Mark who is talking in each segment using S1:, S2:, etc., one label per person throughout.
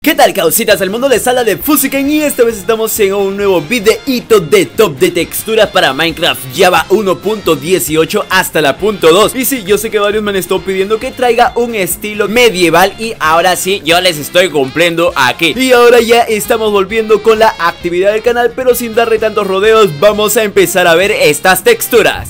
S1: ¿Qué tal, causitas? El mundo les habla de Fusiken y esta vez estamos en un nuevo videíto de top de texturas para Minecraft Java 1.18 hasta la .2. Y sí, yo sé que varios me han estado pidiendo que traiga un estilo medieval y ahora sí, yo les estoy cumpliendo aquí. Y ahora ya estamos volviendo con la actividad del canal, pero sin darle tantos rodeos, vamos a empezar a ver estas texturas.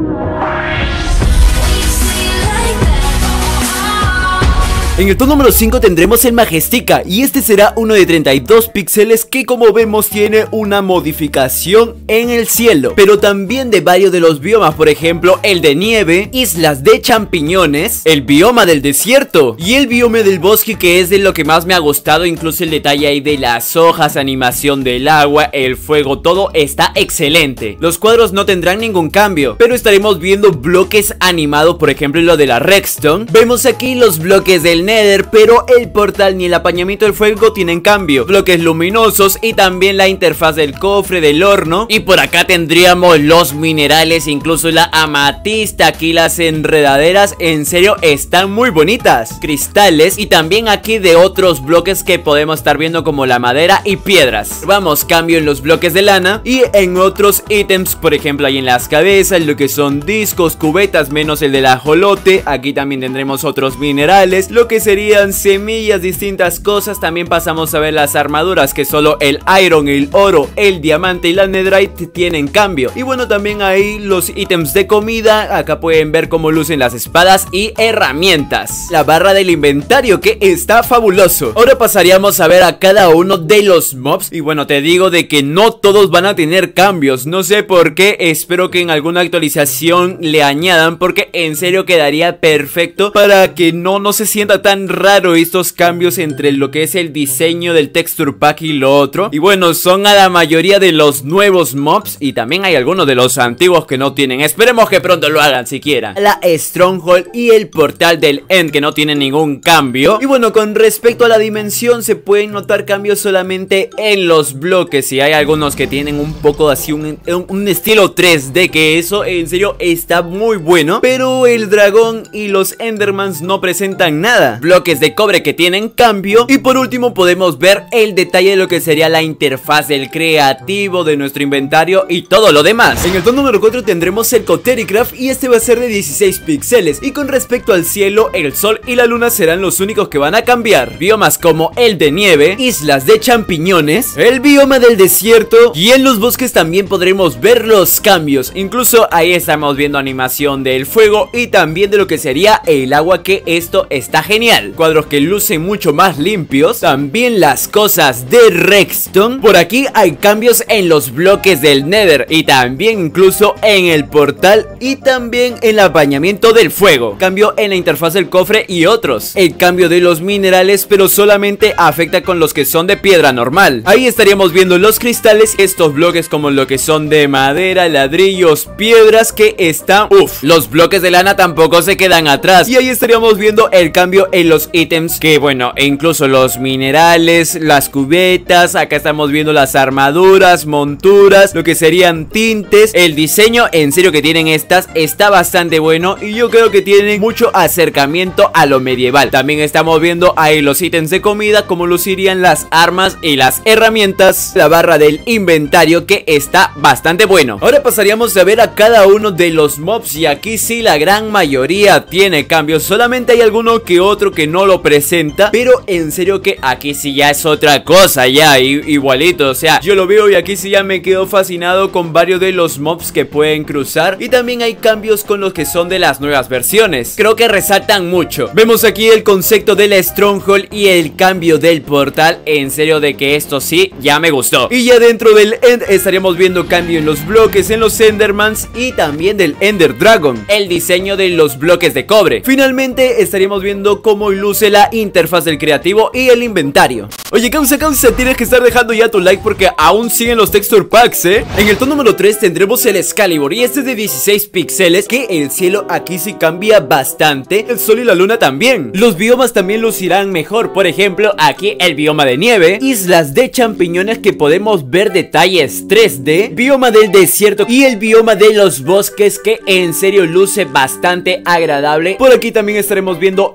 S1: En el top número 5 tendremos el Majestica y este será uno de 32 píxeles que, como vemos, tiene una modificación en el cielo, pero también de varios de los biomas, por ejemplo el de nieve, islas de champiñones, el bioma del desierto y el bioma del bosque, que es de lo que más me ha gustado. Incluso el detalle ahí de las hojas, animación del agua, el fuego, todo está excelente. Los cuadros no tendrán ningún cambio, pero estaremos viendo bloques animados, por ejemplo lo de la redstone. Vemos aquí los bloques del Nether, pero el portal ni el apañamiento del fuego tienen cambio. Bloques luminosos y también la interfaz del cofre, del horno. Y por acá tendríamos los minerales, incluso la amatista. Aquí las enredaderas, en serio, están muy bonitas. Cristales y también aquí de otros bloques que podemos estar viendo, como la madera y piedras. Vamos, cambio en los bloques de lana y en otros ítems, por ejemplo ahí en las cabezas, lo que son discos, cubetas, menos el del ajolote. Aquí también tendremos otros minerales, lo que serían semillas, distintas cosas. También pasamos a ver las armaduras, que solo el iron, el oro, el diamante y la netherite tienen cambio. Y bueno, también hay los ítems de comida. Acá pueden ver cómo lucen las espadas y herramientas. La barra del inventario, que está fabuloso. Ahora pasaríamos a ver a cada uno de los mobs. Y bueno, te digo de que no todos van a tener cambios. No sé por qué, espero que en alguna actualización le añadan, porque en serio quedaría perfecto para que no se sienta tan raro estos cambios entre lo que es el diseño del texture pack y lo otro. Y bueno, son a la mayoría de los nuevos mobs y también hay algunos de los antiguos que no tienen. Esperemos que pronto lo hagan siquiera. La Stronghold y el portal del End, que no tienen ningún cambio. Y bueno, con respecto a la dimensión, se pueden notar cambios solamente en los bloques. Y hay algunos que tienen un poco así un estilo 3D, que eso en serio está muy bueno. Pero el dragón y los Endermans no presentan nada. Bloques de cobre que tienen cambio. Y por último podemos ver el detalle de lo que sería la interfaz del creativo, de nuestro inventario y todo lo demás. En el top número 4 tendremos el Cotericraft y este va a ser de 16 píxeles. Y con respecto al cielo, el sol y la luna serán los únicos que van a cambiar. Biomas como el de nieve, islas de champiñones, el bioma del desierto y en los bosques también podremos ver los cambios. Incluso ahí estamos viendo animación del fuego y también de lo que sería el agua, que esto está genial. Cuadros que lucen mucho más limpios. También las cosas de redstone. Por aquí hay cambios en los bloques del Nether y también incluso en el portal y también en el apañamiento del fuego. Cambio en la interfaz del cofre y otros. El cambio de los minerales, pero solamente afecta con los que son de piedra normal. Ahí estaríamos viendo los cristales, estos bloques como lo que son de madera, ladrillos, piedras, que están los bloques de lana tampoco se quedan atrás. Y ahí estaríamos viendo el cambio en los ítems, que bueno, e incluso los minerales, las cubetas. Acá estamos viendo las armaduras, monturas, lo que serían tintes. El diseño en serio que tienen estas está bastante bueno y yo creo que tienen mucho acercamiento a lo medieval. También estamos viendo ahí los ítems de comida, como lucirían las armas y las herramientas. La barra del inventario, que está bastante bueno. Ahora pasaríamos a ver a cada uno de los mobs y aquí sí la gran mayoría tiene cambios. Solamente hay alguno que otro que no lo presenta, pero en serio que aquí sí ya es otra cosa, ya igualito. O sea, yo lo veo y aquí sí ya me quedo fascinado con varios de los mobs que pueden cruzar. Y también hay cambios con los que son de las nuevas versiones, creo que resaltan mucho. Vemos aquí el concepto de la Stronghold y el cambio del portal. En serio de que esto sí ya me gustó. Y ya dentro del End estaríamos viendo cambio en los bloques, en los Endermans y también del Ender Dragon. El diseño de los bloques de cobre. Finalmente estaríamos viendo cómo luce la interfaz del creativo y el inventario. Oye, causa, tienes que estar dejando ya tu like porque aún siguen los texture packs, En el top número 3 tendremos el Excalibur y este es de 16 píxeles, que el cielo aquí sí cambia bastante, el sol y la luna también. Los biomas también lucirán mejor, por ejemplo aquí el bioma de nieve, islas de champiñones que podemos ver detalles 3D, bioma del desierto y el bioma de los bosques, que en serio luce bastante agradable. Por aquí también estaremos viendo el cambio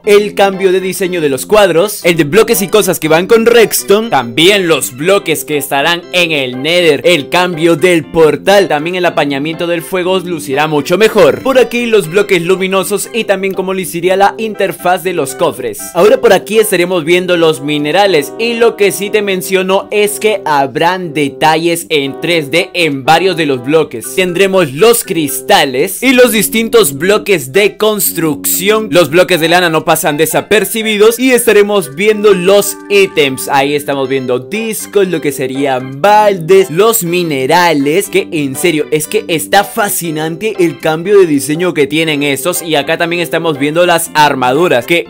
S1: cambio de diseño de los cuadros, el de bloques y cosas que van con Redstone, también los bloques que estarán en el Nether, el cambio del portal, también el apañamiento del fuego lucirá mucho mejor. Por aquí los bloques luminosos y también cómo luciría la interfaz de los cofres. Ahora por aquí estaremos viendo los minerales y lo que sí te menciono es que habrán detalles en 3D en varios de los bloques. Tendremos los cristales y los distintos bloques de construcción. Los bloques de lana no pasan desapercibidos y estaremos viendo los ítems. Ahí estamos viendo discos, lo que serían baldes, los minerales, que en serio es que está fascinante el cambio de diseño que tienen estos. Y acá también estamos viendo las armaduras, que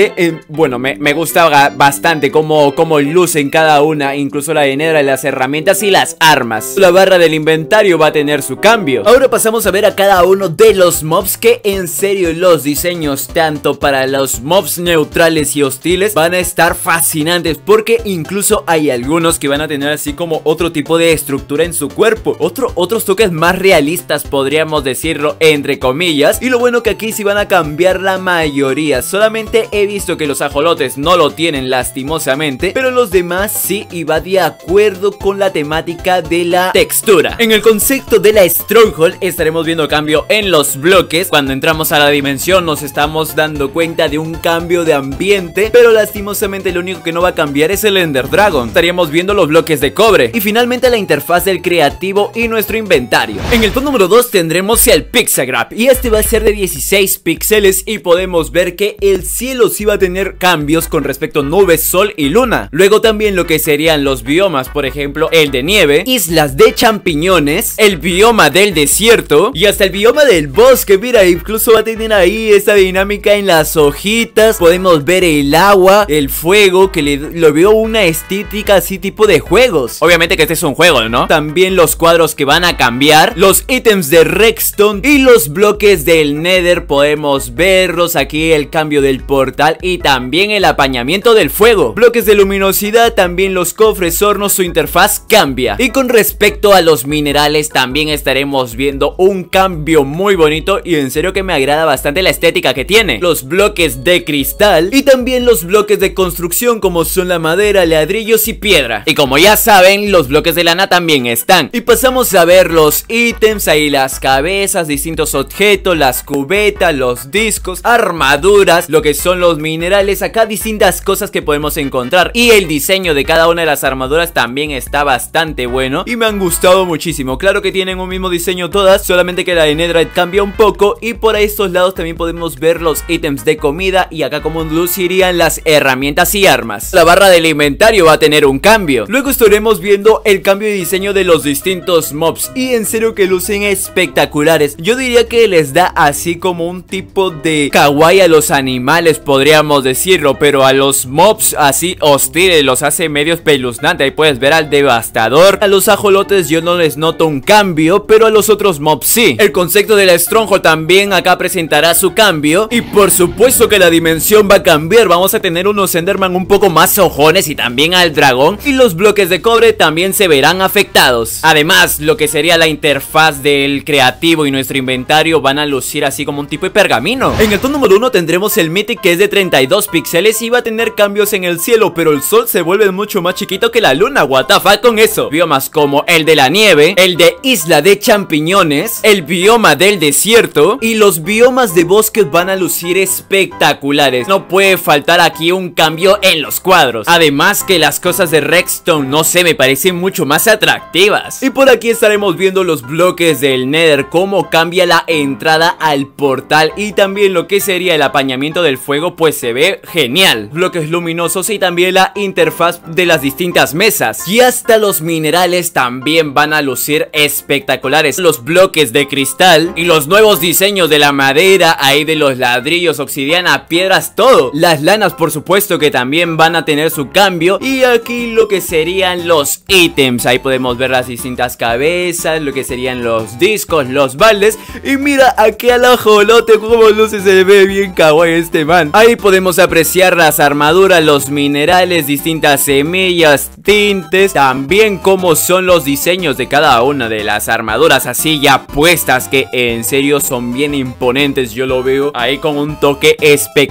S1: bueno, me gusta bastante cómo lucen cada una, incluso la de Nether, las herramientas y las armas. La barra del inventario va a tener su cambio. Ahora pasamos a ver a cada uno de los mobs, que en serio los diseños tanto para los mobs neutrales y hostiles van a estar fascinantes, porque incluso hay algunos que van a tener así como otro tipo de estructura en su cuerpo, otros toques más realistas, podríamos decirlo entre comillas. Y lo bueno que aquí sí van a cambiar la mayoría. Solamente he visto que los ajolotes no lo tienen lastimosamente, pero los demás sí, y va de acuerdo con la temática de la textura. En el concepto de la Stronghold estaremos viendo cambio en los bloques. Cuando entramos a la dimensión nos estamos dando cuenta de un cambio de ambiente, pero lastimosamente lo único que no va a cambiar es el Ender Dragon. Estaríamos viendo los bloques de cobre y finalmente la interfaz del creativo y nuestro inventario. En el punto número 2 tendremos el Pixelgraph, y este va a ser de 16 píxeles y podemos ver que el cielo sí va a tener cambios con respecto a nubes, sol y luna. Luego también lo que serían los biomas, por ejemplo el de nieve, islas de champiñones, el bioma del desierto y hasta el bioma del bosque. Mira, incluso va a tener ahí esta dinámica en las hojitas. Podemos ver el agua, el fuego, que lo veo una estética así tipo de juegos. Obviamente que este es un juego, ¿no? También los cuadros que van a cambiar, los ítems de Redstone y los bloques del Nether podemos verlos aquí, el cambio del portal y también el apañamiento del fuego. Bloques de luminosidad, también los cofres, hornos, su interfaz cambia. Y con respecto a los minerales también estaremos viendo un cambio muy bonito, y en serio que me agrada bastante la estética que tiene. Los bloques de cristal y también los bloques de construcción, como son la madera, ladrillos y piedra. Y como ya saben, los bloques de lana también están. Y pasamos a ver los ítems, ahí las cabezas, distintos objetos, las cubetas, los discos, armaduras, lo que son los minerales, acá distintas cosas que podemos encontrar. Y el diseño de cada una de las armaduras también está bastante bueno y me han gustado muchísimo. Claro que tienen un mismo diseño todas, solamente que la de Netherite cambia un poco. Y por estos lados también podemos ver los ítems de comida y acá como lucirían las herramientas y armas. La barra del inventario va a tener un cambio. Luego estaremos viendo el cambio de diseño de los distintos mobs, y en serio que lucen espectaculares. Yo diría que les da así como un tipo de kawaii a los animales, podríamos decirlo, pero a los mobs así hostiles los hace medio espeluznante. Ahí puedes ver al devastador. A los ajolotes yo no les noto un cambio, pero a los otros mobs sí. El concepto de la Stronghold también acá presentará su cambio, y por supuesto que la dimensión va a cambiar. Vamos a tener unos Enderman un poco más ojones y también al dragón, y los bloques de cobre también se verán afectados. Además, lo que sería la interfaz del creativo y nuestro inventario van a lucir así como un tipo de pergamino. En el punto número 1 tendremos el Mythic, que es de 32 píxeles y va a tener cambios en el cielo, pero el sol se vuelve mucho más chiquito que la luna. What the fuck con eso. Biomas como el de la nieve, el de isla de champiñones, el bioma del desierto y los biomas de bosques van a lucir espectaculares. No puede faltar aquí un cambio en los cuadros. Además que las cosas de Redstone, no sé, me parecen mucho más atractivas. Y por aquí estaremos viendo los bloques del Nether, cómo cambia la entrada al portal, y también lo que sería el apañamiento del fuego, pues se ve genial. Bloques luminosos y también la interfaz de las distintas mesas, y hasta los minerales también van a lucir espectaculares. Los bloques de cristal y los nuevos diseños de la madera, ahí de los ladrillos, obsidiana, piedras, todo. Las lanas por supuesto que también van a tener su cambio, y aquí lo que serían los ítems, ahí podemos ver las distintas cabezas, lo que serían los discos, los baldes. Y mira aquí al ajolote como luce, se ve bien kawaii este man. Ahí podemos apreciar las armaduras, los minerales, distintas semillas, tintes, también como son los diseños de cada una de las armaduras así ya puestas, que en serio son bien imponentes. Yo lo veo ahí con un toque espectacular.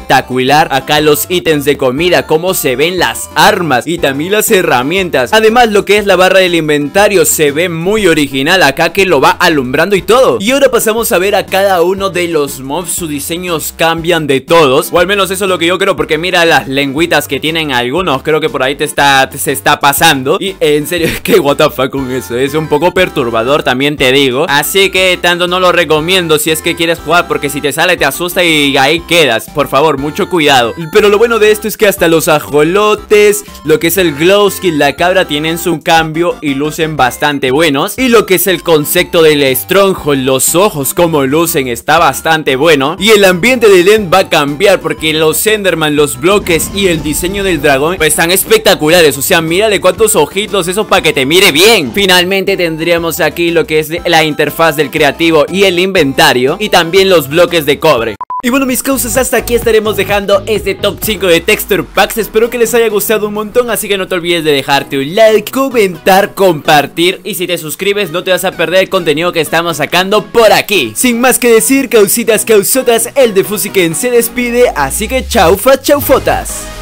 S1: espectacular. Acá los ítems de comida, cómo se ven las armas y también las herramientas. Además lo que es la barra del inventario se ve muy original acá, que lo va alumbrando y todo. Y ahora pasamos a ver a cada uno de los mobs. Sus diseños cambian de todos, o al menos eso es lo que yo creo, porque mira las lengüitas que tienen algunos. Creo que por ahí se está pasando. Y en serio, que what the fuck con eso. Es un poco perturbador, también te digo. Así que tanto no lo recomiendo si es que quieres jugar, porque si te sale te asusta y ahí quedas. Por favor, mucho cuidado. Pero lo bueno de esto es que hasta los ajolotes, lo que es el glow skin, la cabra, tienen su cambio y lucen bastante buenos. Y lo que es el concepto del Stronghold, los ojos como lucen, está bastante bueno. Y el ambiente del End va a cambiar, porque los Enderman, los bloques y el diseño del dragón pues están espectaculares. O sea, mírale cuántos ojitos, eso para que te mire bien. Finalmente tendríamos aquí lo que es la interfaz del creativo y el inventario, y también los bloques de cobre. Y bueno, mis causas, hasta aquí estaremos dejando este top 5 de Texture Packs. Espero que les haya gustado un montón, así que no te olvides de dejarte un like, comentar, compartir, y si te suscribes no te vas a perder el contenido que estamos sacando por aquí. Sin más que decir, causitas, causotas, el de Fusiken se despide, así que chaufa, chaufotas.